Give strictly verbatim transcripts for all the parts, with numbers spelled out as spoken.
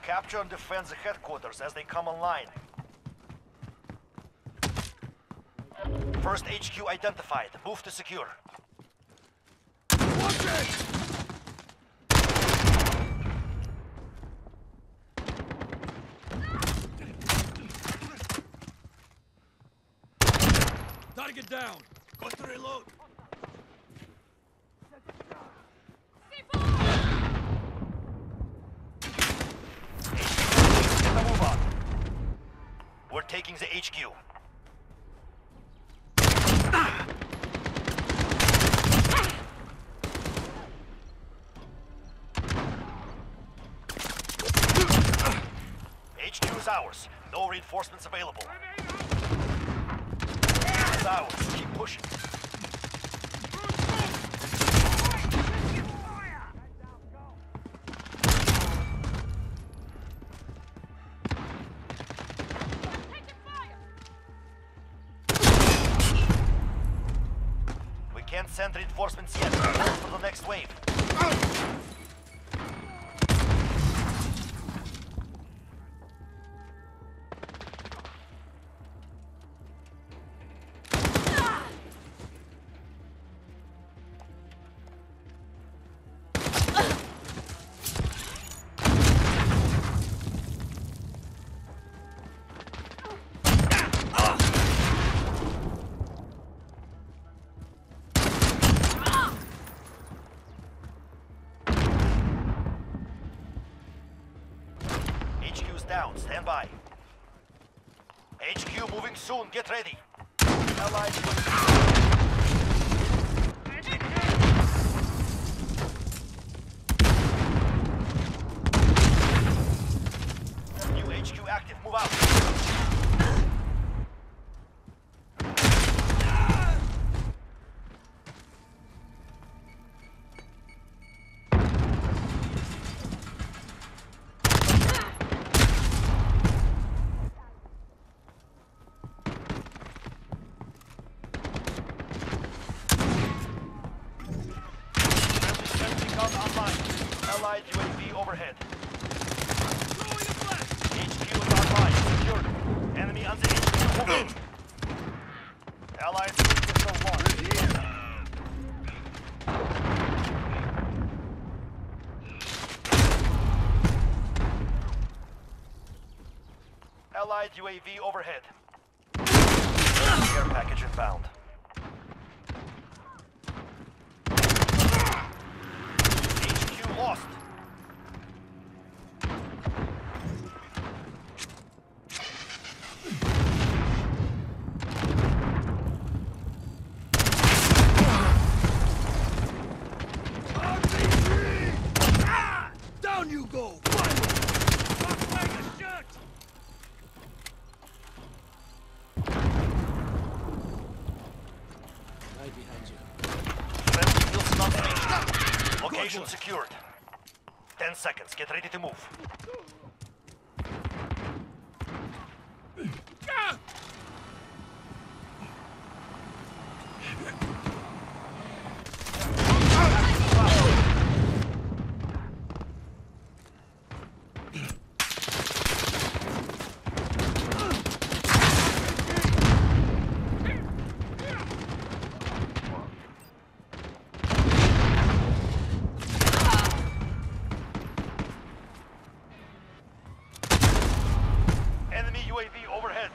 Capture and defend the headquarters as they come online. First H Q identified. Move to secure. Watch it! Target down. Got to reload. Get the move on. We're taking the H Q. H Q is ours. No reinforcements available. It's ours. Keep pushing. We can't send reinforcements yet. Hold for the next wave. H Q's down. Stand by. H Q moving soon. Get ready. Allied. New H Q active. Move out. Online. Allied U A V overhead. H Q is online. Secured. Enemy on the H Q. Move in. Allied missile launched. Allied U A V overhead. Care package inbound. Lost. Down you go! Right behind you. Location secured. Ten seconds. Get ready to move. U A V overhead.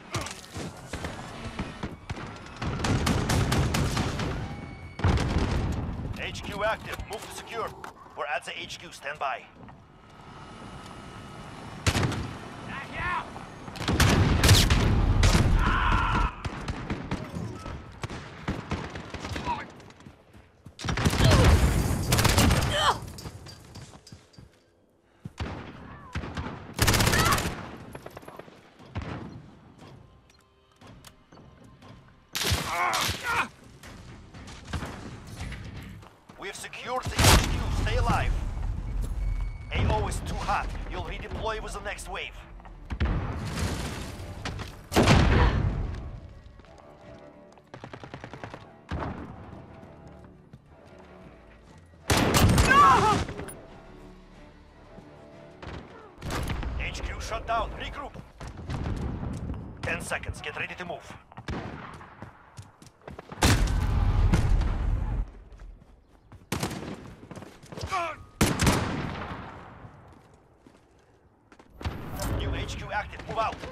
H Q active. Move to secure. We're at the H Q. Stand by. We've secured the H Q. Stay alive. A O is too hot. You'll redeploy with the next wave. seconds. Get ready to move. New H Q active. Move out.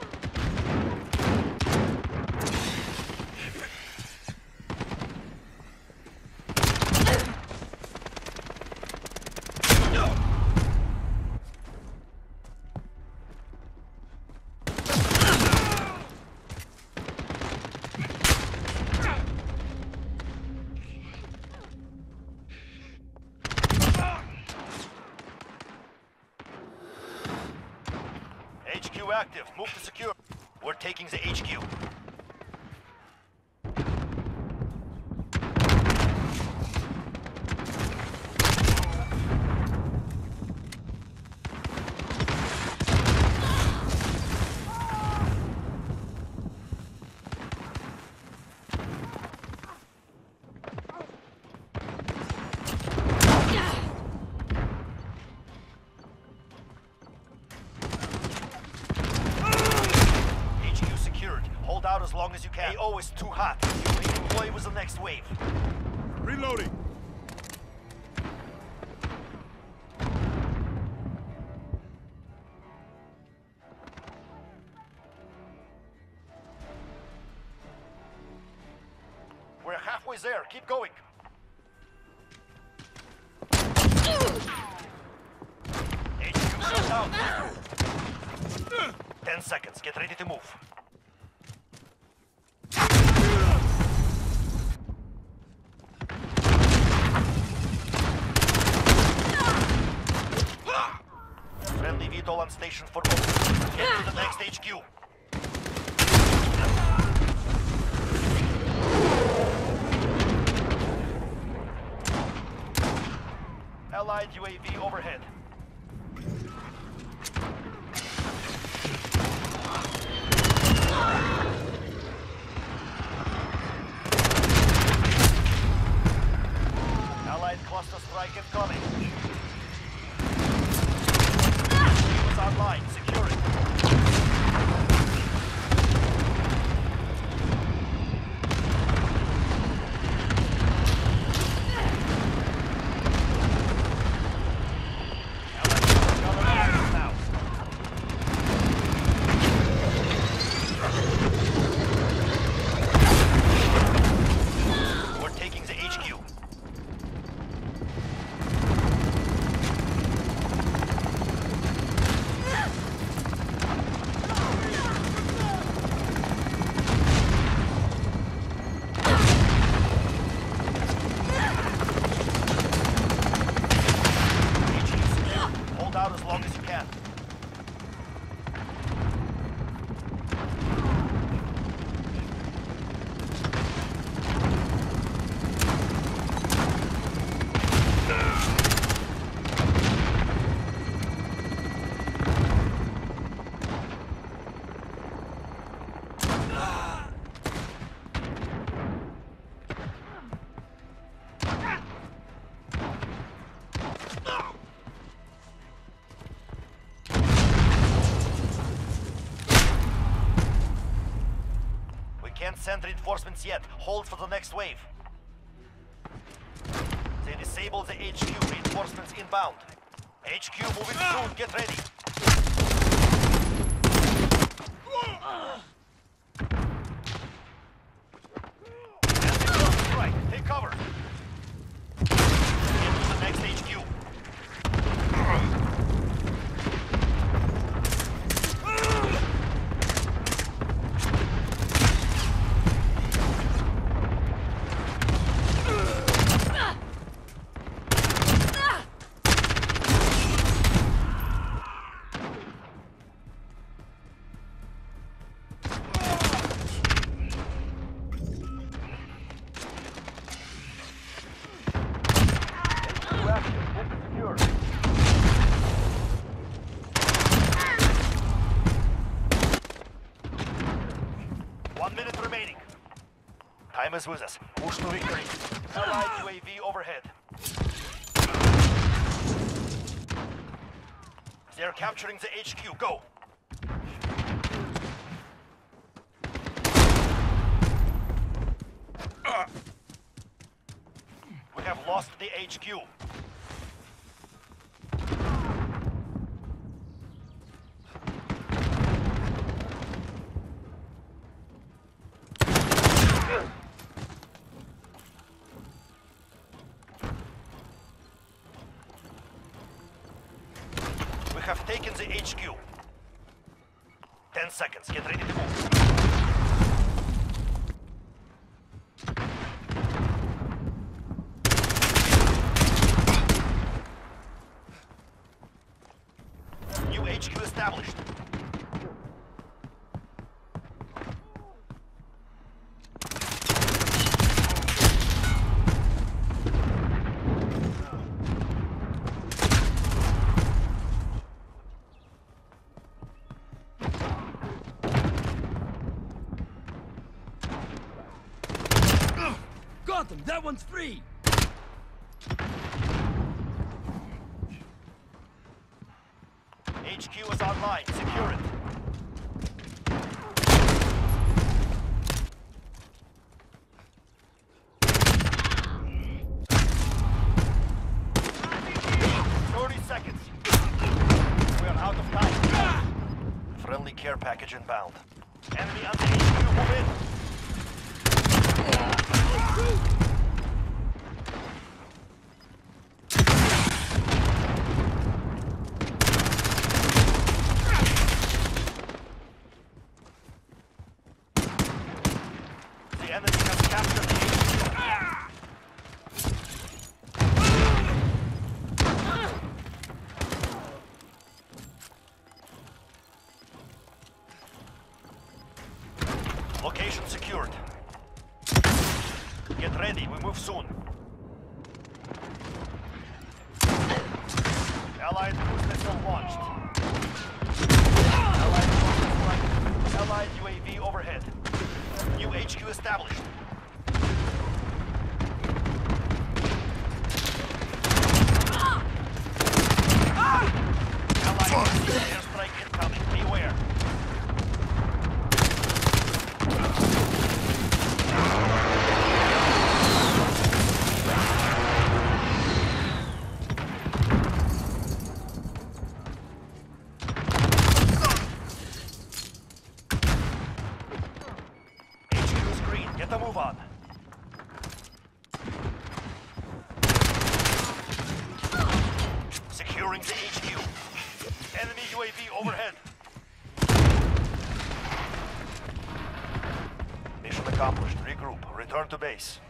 H Q active. Move to secure. We're taking the H Q. Hold out as long as you can. A O is too hot. You need to play with the next wave. Reloading. We're halfway there. Keep going. H Q shut down. Ten seconds. Get ready to move. Friendly V TOL on station for all. Get to the next H Q. Allied U A V overhead. Allied cluster strike incoming. It's online. Secure it. Out as long as you can. Can't send reinforcements yet. Hold for the next wave. They disable the H Q. Reinforcements inbound. H Q moving soon. Get ready. Enemy right. Take cover. Get to the next H Q. One minute remaining. Time is with us. Push to victory. Allied U A V overhead. They're capturing the H Q. Go. lost the H Q. We have taken the H Q. Ten seconds. Get ready to move. New H Q established. Got them! That one's free! H Q is online. Secure it. Thirty seconds. We are out of time. Friendly care package inbound. Enemy on the H Q. Move in. The enemy has captured the H Q. Location secured. Get ready, we move soon. Allied cruise missile launched. Allied cruise strike. Allied U A V overhead. New H Q established. Allied airstrike incoming. Beware. Get the move on. Securing the H Q. Enemy U A V overhead. Mission accomplished. Regroup. Return to base.